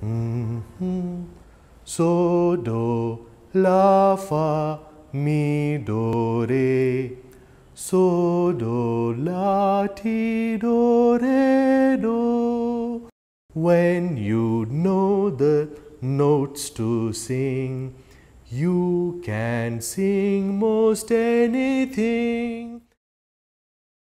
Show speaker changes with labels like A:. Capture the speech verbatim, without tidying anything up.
A: Mm-hmm. So, do, la, fa, mi, do, re. So, do, la, ti, do, re, do. When you know the notes to sing, you can sing most anything.